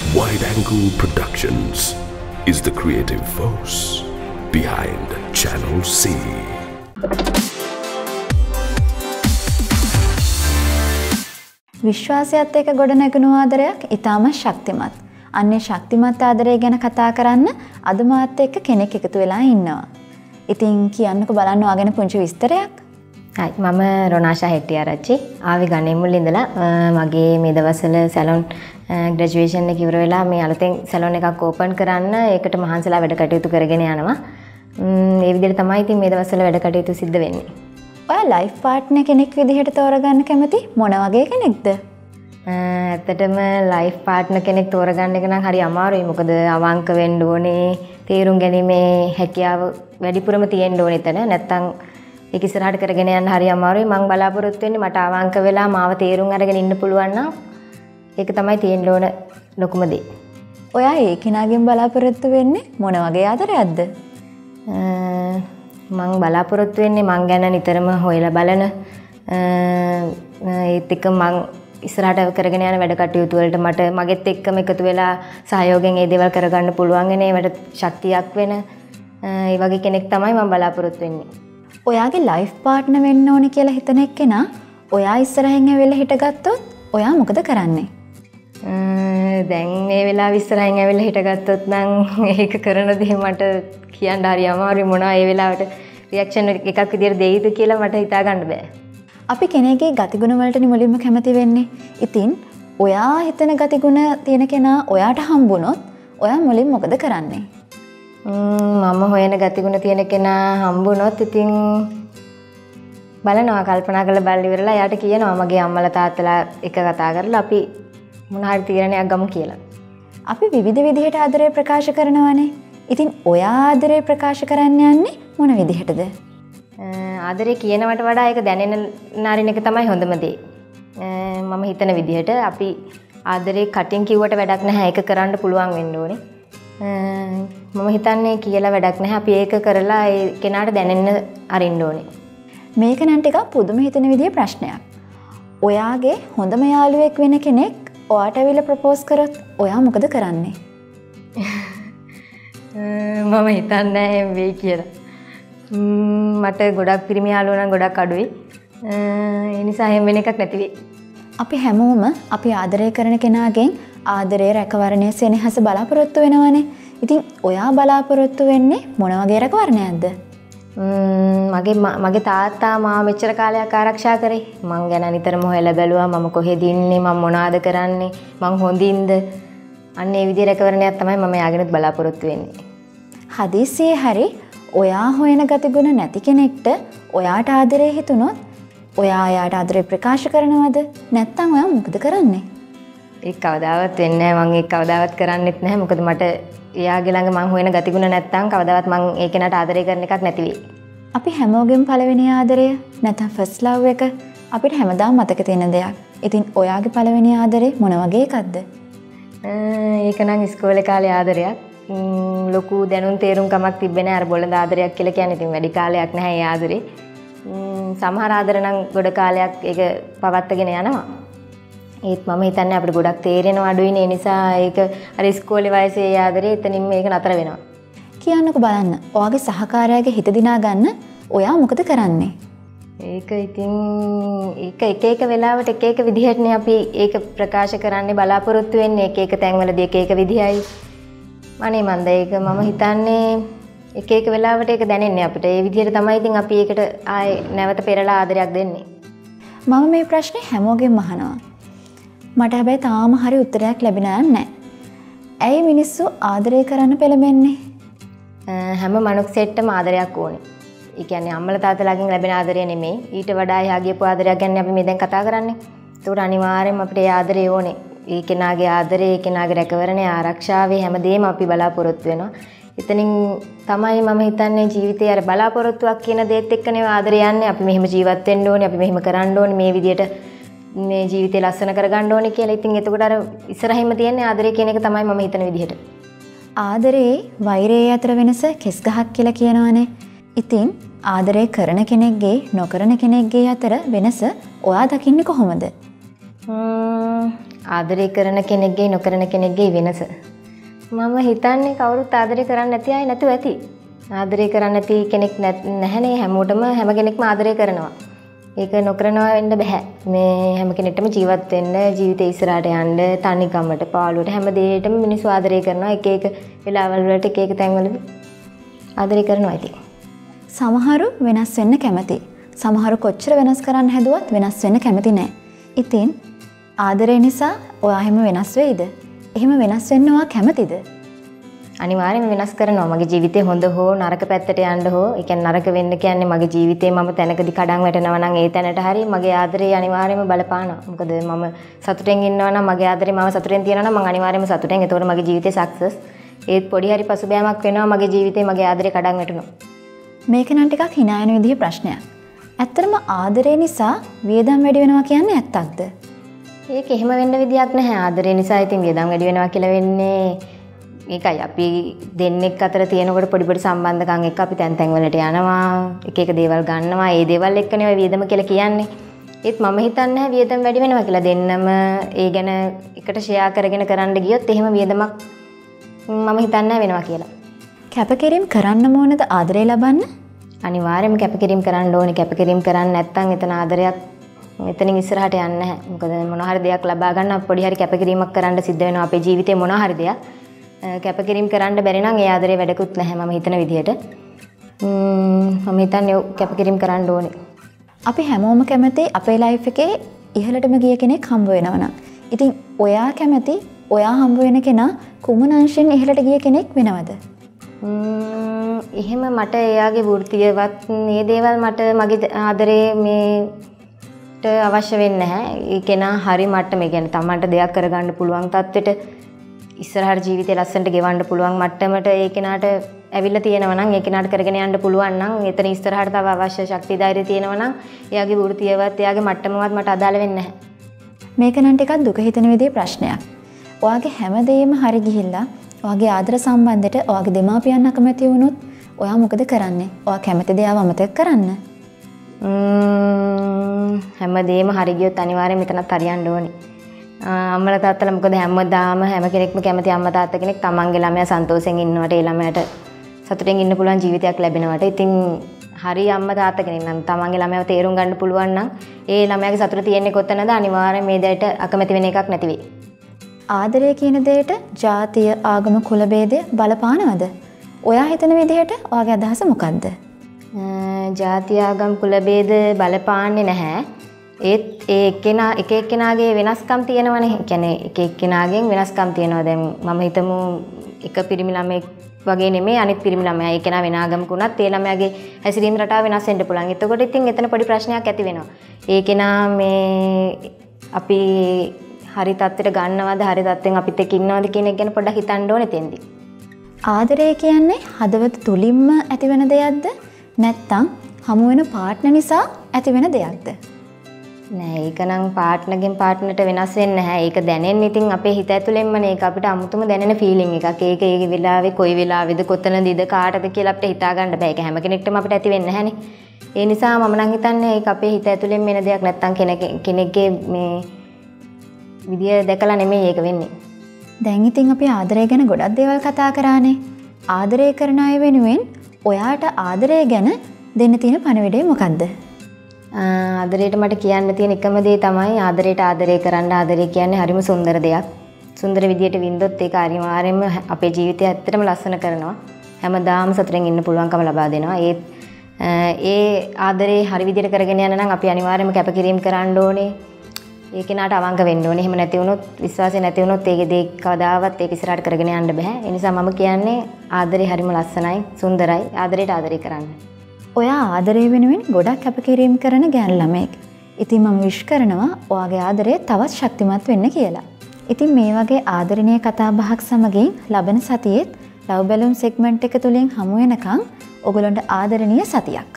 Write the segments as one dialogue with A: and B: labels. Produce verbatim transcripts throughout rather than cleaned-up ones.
A: Wide Angle Productions is the creative force behind Channel C.
B: විශ්වාසයත් එක්ක ගොඩනැගුණු ආදරයක් ඊටම ශක්තිමත්. අන්නේ ශක්තිමත් ආදරය ගැන කතා කරන්න අද මාත් එක්ක කෙනෙක් එකතු වෙලා ඉන්නවා. ඉතින් කියන්නකෝ බලන්න ඔයාගෙන පුංචි විස්තරයක්.
C: හයි මම රොනාෂා හෙට්ටිආරච්චි. ආවි ගණේ මුල් ඉඳලා මගේ මේ දවස්වල සැලොන් ග්‍රැජුවේෂන් එක ඉවර වෙලා මේ අලුතෙන් සැලොන් එකක් ඕපන් කරන්න ඒකට මහන්සිලා වැඩ කටයුතු කරගෙන යනවා. මේ විදිහට තමයි ඉතින් මේ දවස්වල වැඩ කටයුතු සිද්ධ වෙන්නේ. ඔයා ලයිෆ් පාර්ට්නර් කෙනෙක් විදිහට තෝරගන්න කැමති මොන වගේ කෙනෙක්ද? ඇත්තටම ලයිෆ් පාර්ට්නර් කෙනෙක් තෝරගන්න එක නම් හරි අමාරුයි. මොකද අවංක වෙන්න ඕනේ, තේරුම් ගැනීමේ හැකියාව වැඩිපුරම තියෙන්න ඕනේ එතන. නැත්තම් ඒක ඉස්සරහට කරගෙන යන්න හරි අමාරුයි. මම බලාපොරොත්තු වෙන්නේ මට අවංක වෙලා මාව තේරුම් අරගෙන ඉන්න පුළුවන් නම් ඒක තමයි තියෙන්න ඕන ලොකුම දේ.
B: ඔයා ඒ කෙනාගෙන් බලාපොරොත්තු වෙන්නේ මොන වගේ ආදරයක්ද?
C: මං බලාපොරොත්තු වෙන්නේ මං ගැන නිතරම හොයලා බලන ඒත් එක්ක මං ඉස්සරහට කරගෙන යන වැඩ කටයුතු වලට මට මගෙත් එක්කම එකතු වෙලා සහයෝගයෙන් ඒ දේවල් කරගන්න පුළුවන් වෙන ඒවට ශක්තියක් වෙන ඒ වගේ කෙනෙක් තමයි මම බලාපොරොත්තු වෙන්නේ.
B: ඔයාගේ ලයිෆ් පාර්ට්නර් වෙන්න ඕනේ කියලා හිතන එක්කෙනා ඔයා ඉස්සරහින් ඇවිල්ලා හිටගත්තොත් ඔයා මොකද කරන්නේ?
C: දැන් මේ වෙලාව ඉස්සරහින් ඇවිල්ලා හිටගත්තොත් නම් ඒක කරන දේ මට කියන්න හරි අමාරුයි. මොනවා ඒ වෙලාවට රියැක්ෂන් එකක් විදියට දෙයිද කියලා මට හිතා ගන්න බෑ.
B: අපි කෙනෙක්ගේ ගතිගුණ වලට මුලින්ම කැමති වෙන්නේ. ඉතින් ඔයා හිතන ගතිගුණ තියෙන කෙනා ඔයාට හම්බුනොත් ඔයා මුලින් මොකද කරන්නේ?
C: මම හොයන ගතිගුණ තියෙන කෙනා හම්බුනොත් ඉතින් බලනවා කල්පනා කරලා බලලා ඉවරලා එයාට කියනවා මගේ අම්මලා තාත්තලා එක කතා කරලා අපි මොන හරි තීරණයක් ගමු කියලා.
B: අපි විවිධ විදිහට ආදරය ප්‍රකාශ කරනවානේ. ඉතින් ඔයා ආදරය ප්‍රකාශ කරන්න යන්නේ මොන විදිහටද?
C: ආදරය කියනවට වඩා ඒක දැනෙන නාරින එක තමයි හොඳම දේ. මම හිතන විදිහට අපි ආදරේ කටින් කිව්වට වැඩක් නැහැ. ඒක කරන්න පුළුවන් වෙන්න ඕනේ. මම හිතන්නේ කියලා වැඩක් නැහැ. අපි ඒක කරලා ඒ කෙනාට දැනෙන්න අරින්න ඕනේ.
B: මේක නම් ටිකක් පුදුම හිතෙන විදිහේ ප්‍රශ්නයක්. ඔයාගේ හොඳම යාළුවෙක් වෙන කෙනෙක් ඔයාට ඇවිල්ලා ප්‍රොපෝස් කරොත් ඔයා මොකද කරන්නේ?
C: මම හිතන්නේ නැහැ වෙයි කියලා. මට ගොඩක් පිරිමි යාළුවෝ නම් ගොඩක් අඩුයි. ඒ නිසා එහෙම වෙන එකක් නැති වෙයි.
B: අපි හැමෝම අපි ආදරය කරන කෙනාගෙන් ආදරේ රැකවරණය සෙනෙහස බලාපොරොත්තු වෙනවනේ. ඉතින් ඔයා බලාපොරොත්තු වෙන්නේ මොන වගේ රැකවරණයක්ද?
C: මගේ මගේ තාත්තා මාව මෙච්චර කාලයක් ආරක්ෂා කරේ. මං ගැන නිතරම හොයලා බැලුවා මම කොහෙද ඉන්නේ, මම මොනවද කරන්නේ, මං හොඳින්ද. අන්න ඒ විදිහේ රැකවරණයක් තමයි මම යාගෙනුත් බලාපොරොත්තු වෙන්නේ.
B: හදිසියේ හරි ඔයා හොයන ගතිගුණ නැති කෙනෙක්ට ඔයාට ආදරේ හිතුනොත් ඔයා එයාට ආදරේ ප්‍රකාශ කරනවද? නැත්නම් ඔයා මොකද කරන්නේ?
C: ඒක කවදාවත් වෙන්නේ නැහැ. මම ඒක කවදාවත් කරන්නෙත් නැහැ. මොකද මට එයාගේ ළඟ මං හොයන ගතිගුණ නැත්නම් කවදාවත් මං ඒ කෙනාට ආදරය කරන එකක් නැති වෙයි.
B: අපි හැමෝගෙම පළවෙනි ආදරය නැත්නම් ෆස්ට් ලව් එක අපිට හැමදාම මතක තියෙන දෙයක්. ඉතින් ඔයාගේ පළවෙනි ආදරේ මොන වගේ එකක්ද?
C: ඒක නම් ඉස්කෝලේ කාලේ ආදරයක්. ලොකු දැනුම් තේරුම්කමක් තිබ්බේ නැහැ. අර බොළඳ ආදරයක් කියලා කියන්නේ ඉතින් වැඩි කාලයක් නැහැ ඒ ආදරේ. සමහර ආදර නම් ගොඩ කාලයක් ඒක පවත්වාගෙන යනවා. ඒත් මම හිතන්නේ අපිට ගොඩක් තේරෙනව අඩුයිනේ. ඒ නිසා ඒක අර ඉස්කෝලේ වයසේ ඒ ආදරේ එතනින් මේක නතර වෙනවා.
B: කියන්නකෝ බලන්න. ඔයාගේ සහකාරයාගේ හිත දිනා ගන්න ඔයා මොකද කරන්නේ?
C: ඒක ඉතින් ඒක එක එක වෙලාවට එක එක විදිහටනේ අපි ඒක ප්‍රකාශ කරන්නේ බලාපොරොත්තු වෙන්නේ. එක එක තැන්වලදී එක එක විදිහයි. අනේ මන්ද ඒක මම හිතන්නේ එක එක වෙලාවට ඒක දැනෙන්නේ අපිට. ඒ විදිහට තමයි ඉතින් අපි ඒකට ආයේ නැවත පෙරලා ආදරයක් දෙන්නේ.
B: මම මේ ප්‍රශ්නේ හැමෝගෙම අහනවා. මට හැබැයි තාම හරි උත්තරයක් ලැබෙන්නේ නැහැ. ඇයි මිනිස්සු ආදරය කරන්න පෙළඹෙන්නේ?
C: හැම මනුස්සයෙක්ටම ආදරයක් ඕනේ. ඒ කියන්නේ අම්මලා තාත්තලාගෙන් ලැබෙන ආදරය නෙමෙයි. ඊට වඩා එහා ගියපු ආදරයක් ගැන අපි මේ දැන් කතා කරන්නේ. ඒකට අනිවාර්යෙන්ම අපිට ඒ ආදරය ඕනේ. ඒ කෙනාගේ ආදරය, ඒ කෙනාගේ රැකවරණය, ආරක්ෂාවේ හැමදේම අපි බලාපොරොත්තු වෙනවා. එතනින් තමයි මම හිතන්නේ ජීවිතේ අර බලාපොරොත්තුවක් කියන දේත් එක්කනේ ආදරය යන්නේ. අපි මෙහෙම ජීවත් වෙන්න ඕනේ, අපි මෙහෙම කරන්න ඕනේ, මේ විදියට මේ ජීවිතේ ලස්සන කරගන්න ඕනේ කියලා. ඉතින් එතකොට අර ඉස්සරහින්ම තියෙන ආදරය කියන එක තමයි මම හිතන විදිහට.
B: ආදරේ වෛරයේ අතර වෙනස කෙස් ගහක් කියලා කියනවානේ. ඉතින් ආදරය කරන කෙනෙක්ගේ නොකරන කෙනෙක්ගේ අතර වෙනස ඔයා දකින්නේ කොහොමද?
C: ආදරය කරන කෙනෙක්ගේ නොකරන කෙනෙක්ගේ වෙනස. මම හිතන්නේ කවුරුත් ආදරය කරන්නේ නැති අය නැතුව ඇති. ආදරය කරන්නේ නැති කෙනෙක් නැහැනේ හැමෝටම හැම කෙනෙක්ම ආදරය කරනවා. ඒක නොකරනවා වෙන්න බෑ. මේ හැම කෙනෙක්ටම ජීවත් වෙන්න, ජීවිතේ ඉස්සරහට යන්න, තනිකමට, පාළුවට හැම දෙයකටම මිනිස්සු ආදරය කරනවා. එක එක වෙලාවල් වලට එක එක තැන්වලදී ආදරය කරනවා ඉතින්.
B: සමහරු වෙනස් වෙන්න කැමති. සමහරු කොච්චර වෙනස් කරන්න හැදුවත් වෙනස් වෙන්න කැමති නෑ. ඉතින් ආදරය නිසා ඔයා හැම වෙනස් වෙයිද? එහෙම වෙනස් වෙන්න ඔයා කැමතිද?
C: අනිවාර්යයෙන්ම වෙනස් කරනවා. මගේ ජීවිතේ හොඳ හෝ නරක පැත්තට යන්න හෝ, ඒ කියන්නේ නරක වෙන්න කියන්නේ මගේ ජීවිතේ මම තැනකදී කඩන් වැටෙනවා නම් ඒ තැනට හරි මගේ ආදරේ අනිවාර්යයෙන්ම බලපානවා. මොකද මම සතුටෙන් ඉන්නවා නම් මගේ ආදරේ මම සතුටෙන් තියනවා නම් මම අනිවාර්යයෙන්ම සතුටෙන්. ඒතකොට මගේ ජීවිතේ සක්සස්. ඒත් පොඩි හරි පසුබෑමක් වෙනවා මගේ ජීවිතේ මගේ ආදරේ කඩන් වැටුණා.
B: මේක නම් ටිකක් hina යන විදිහේ ප්‍රශ්නයක්. ඇත්තටම ආදරේ නිසා වියදම් වැඩි වෙනවා කියන්නේ ඇත්තක්ද?
C: ඒක එහෙම වෙන්න විදියක් නැහැ. ආදරේ නිසා ඉතින් වියදම් වැඩි වෙනවා කියලා වෙන්නේ ඒකයි. අපි දෙන්නෙක් අතර තියෙනකොට පොඩි පොඩි සම්බන්ධකම් එක්ක අපි තැන් තැන් වලට යනවා, එක එක දේවල් ගන්නවා. ඒ දේවල් එක්කනේ ඔය වියදම කියලා කියන්නේ. ඒත් මම හිතන්නේ නැහැ වියදම් වැඩි වෙනවා කියලා. දෙන්නම ඒ ගැන එකට ෂෙයා කරගෙන කරන්න ගියොත් එහෙම වියදමක් මම හිතන්නේ නැහැ වෙනවා කියලා.
B: කැපකිරීම කරන්න ඕනද ආදරේ ලබන්න?
C: අනිවාර්යයෙන්ම කැපකිරීම කරන්න ඕනේ. කැපකිරීම කරන්නේ නැත්නම් එතන ආදරයක් මෙතනින් ඉස්සරහට යන්නේ නැහැ. මොකද මොන හරි දෙයක් ලබා ගන්න පොඩි හරි කැපකිරීමක් කරන්න සිද්ධ වෙනවා අපේ ජීවිතේ මොන හරි දෙයක්. කැපකිරීම කරන්න බැරි නම් ඒ ආදරේ වැඩකුත් නැහැ මම හිතන විදිහට. මම හිතන්නේ කැපකිරීම කරන්න ඕනේ.
B: අපි හැමෝම කැමති අපේ ලයිෆ් එකේ ඉහළටම ගිය කෙනෙක් හම්බ වෙනවා නම්. ඉතින් ඔයා කැමති ඔයා හම්බ වෙන කෙනා කුමන අංශෙන් ඉහළට ගිය කෙනෙක් වෙනවද?
C: එහෙම මට එයාගේ වෘත්තියවත් මේ දේවල් මට මගේ ආදරේ මේට අවශ්‍ය වෙන්නේ නැහැ. ඒ කෙනා හරි මට්ටම, ඒ කියන්නේ තමන්ට දෙයක් කරගන්න පුළුවන් තත්ත්වෙට ඉස්සරහට ජීවිතේ ලස්සනට ගෙවන්න පුළුවන් මට්ටමට ඒ කෙනාට ඇවිල්ලා තියෙනවා නම්, ඒ කෙනාට කරගෙන යන්න පුළුවන් නම්, එතන ඉස්සරහට තව අවශ්‍ය ශක්තිය ධෛර්යය තියෙනවා නම් එයාගේ වෘත්තියවත් එයාගේ මට්ටමවත් මට අදාළ වෙන්නේ නැහැ.
B: මේක නම් ටිකක් දුක හිතෙන විදිහේ ප්‍රශ්නයක්. ඔයාගේ හැමදේම හරි ගිහිල්ලා ඔයාගේ ආදර සම්බන්ධයට ඔයාගේ දෙමාපියන් අකමැති වුණොත් ඔයා මොකද කරන්නේ? ඔයා කැමති දේ අමතක කරන්න.
C: ම්ම් හැමදේම හරි ගියොත් අනිවාර්යයෙන් මෙතනත් හරියන්න ඕනේ. අම්මලා තාත්තලා මොකද හැමදාම හැම කෙනෙක්ම කැමති අම්මා තාත්තා කෙනෙක් තමන්ගේ ළමයා සන්තෝෂෙන් ඉන්නවට, ඒ ළමයාට සතුටින් ඉන්න පුළුවන් ජීවිතයක් ලැබෙනවට. ඉතින් හරි අම්මා තාත්තා කෙනෙක් නම් තමන්ගේ ළමයාව තේරුම් ගන්න පුළුවන් නම් ඒ ළමයාගේ සතුට තියෙන්නේ කොතනද? අනිවාර්යයෙන් මේ දෙයට අකමැති වෙන එකක් නැති වෙයි.
B: ආදරය කියන දෙයට ජාතිය, ආගම, කුල ભેදය බලපානවද? ඔයා හිතන විදිහට ඔයාගේ අදහස මොකද්ද?
C: ජාතිය, ආගම්, කුල ભેද බලපාන්නේ නැහැ. ඒත් ඒ එක්කෙනා එක එක්කෙනාගේ වෙනස්කම් තියෙනවනේ. ඒ කියන්නේ එක එක්කෙනාගෙන් වෙනස්කම් තියෙනවා. දැන් මම හිතමු එක පිරිමි ළමෙක් වගේ නෙමෙයි අනිත් පිරිමි ළමයා. ඒ කෙනා වෙන ආගමක උනත් ඒ ළමයාගේ හැසිරීම රටාව වෙනස් වෙන්න පුළුවන්. එතකොට ඉතින් එතන පොඩි ප්‍රශ්නයක් ඇති වෙනවා. ඒ කෙනා මේ අපි හරි තත්ත්වයට ගන්නවද, හරි තත්ත්වෙන් අපිත් එක්ක ඉන්නවද කියන එක ගැන පොඩ්ඩක් හිතන්න ඕනේ තෙන්දී.
B: ආදරය කියන්නේ හදවත තුලින්ම ඇතිවෙන දෙයක්ද? නැත්නම් හමු වෙන පාර්ට්නර් නිසා ඇතිවෙන දෙයක්ද?
C: නෑ, ඒක නම් පාර්ට්නර්ගෙන් පාර්ට්නර්ට වෙනස් වෙන්නේ නැහැ. ඒක දැනෙන්නේ ඉතින් අපේ හිත ඇතුළෙන්මනේ. ඒක අපිට අමුතුම දැනෙන ෆීලිං එකක්. ඒක ඒ වෙලාවේ කොයි වෙලාවේද කොතනදීද කාටද කියලා අපිට හිතා ගන්න බෑ. ඒක හැම කෙනෙක්ටම අපිට ඇති වෙන්නේ නැහනේ. ඒ නිසා මම නම් හිතන්නේ ඒක අපේ හිත ඇතුළෙන් වෙන දෙයක්. නැත්තම් කෙනෙක් කෙනෙක්ගේ මේ විදිය දැකලා නෙමෙයි ඒක වෙන්නේ.
B: දැන් ඉතින් අපි ආදරය ගැන ගොඩක් දේවල් කතා කරානේ. ආදරය කරන අය වෙනුවෙන් ඔයාට ආදරය ගැන දෙන්න තියෙන පණිවිඩය මොකද්ද?
C: ආදරයට මට කියන්න තියෙන එකම දේ තමයි ආදරයට ආදරය කරන්න. ආදරය කියන්නේ හරිම සුන්දර දෙයක්. සුන්දර විදියට වින්දොත් ඒක අනිවාර්යයෙන්ම අපේ ජීවිතය ඇත්තටම ලස්සන කරනවා. හැමදාම සතුටින් ඉන්න පුළුවන්කම ලබා දෙනවා. ඒත් ඒ ආදරේ හරි විදියට කරගෙන යන්න නම් අපි අනිවාර්යයෙන්ම කැපකිරීම කරන්න ඕනේ. ඒ කෙනාට අවංක වෙන්න ඕනේ. එහෙම නැති වුණොත්, විශ්වාසය නැති වුණොත් ඒකේ දේ කවදාවත් ඒක ඉස්සරහට කරගෙන යන්න බෑ. ඒ නිසා මම කියන්නේ ආදරේ හරිම ලස්සනයි, සුන්දරයි. ආදරයට ආදරය කරන්න.
B: ඔයා ආදරය වෙනුවෙන් ගොඩක් කැපකිරීම කරන ගෑනු ළමයෙක්. ඉතින් මම විශ් කරනවා ඔයාගේ ආදරය තවත් ශක්තිමත් වෙන්න කියලා. ඉතින් මේ වගේ ආදරණීය කතා බහක් සමගින් ලබන සතියේත් ලව් බැලුම් සෙග්මන්ට් එක තුලින් හමු වෙනකන් ඔයගොල්ලන්ට ආදරණීය සතියක්.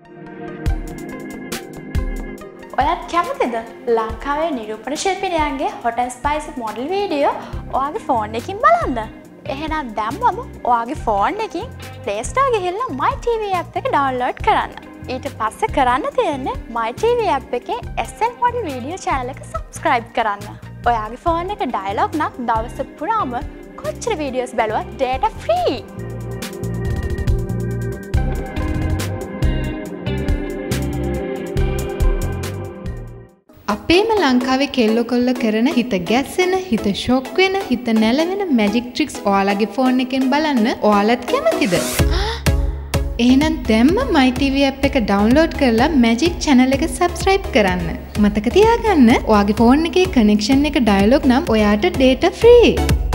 D: ඔයත් කැමතිද ලංකාවේ නිරූපණ ශිල්පිනියන්ගේ hot and spicy model video ඔයාගේ ෆෝන් එකකින් බලන්න? එහෙනම් දැම්මම ඔයාගේ ෆෝන් එකකින් Play Store ගිහිල්ලා My T V app එක download කරන්න. ඊට පස්සේ කරන්න තියෙන්නේ My T V app එකේ S L Model video channel එක subscribe කරන්න. ඔයාගේ ෆෝන් එක ඩයලොග් නම් දවස පුරාම කොච්චර වීඩියෝස් බැලුවත් data free.
E: අපේම ලංකාවේ කෙල්ලෝ කොල්ල කරන හිත ගැස්සෙන හිත ෂොක් වෙන හිත නැලවෙන මැජික් ට්‍රික්ස් ඔයාලගේ ෆෝන් එකෙන් බලන්න ඔයාලත් කැමතිද? එහෙනම් දැම්ම My T V app එක ඩවුන්ලෝඩ් කරලා මැජික් channel එක subscribe කරන්න. මතක තියාගන්න ඔයාගේ ෆෝන් එකේ connection එක dialog නම් ඔයාට data free.